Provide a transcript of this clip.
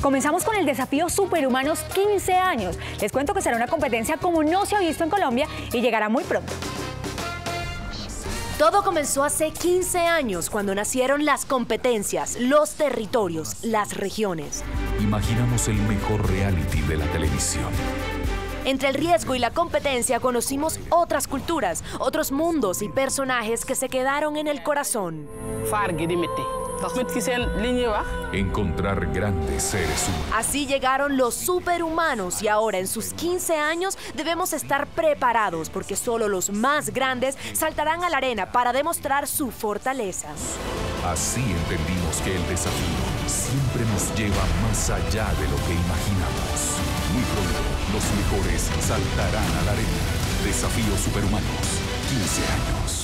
Comenzamos con el desafío Superhumanos 15 años. Les cuento que será una competencia como no se ha visto en Colombia y llegará muy pronto. Todo comenzó hace 15 años, cuando nacieron las competencias, los territorios, las regiones. Imaginamos el mejor reality de la televisión. Entre el riesgo y la competencia conocimos otras culturas, otros mundos y personajes que se quedaron en el corazón. Encontrar grandes seres humanos. Así llegaron los superhumanos y ahora en sus 15 años debemos estar preparados porque solo los más grandes saltarán a la arena para demostrar su fortaleza. Así entendimos que el desafío siempre nos lleva más allá de lo que imaginamos. Muy pronto, los mejores saltarán a la arena. Desafío Superhumanos, 15 años.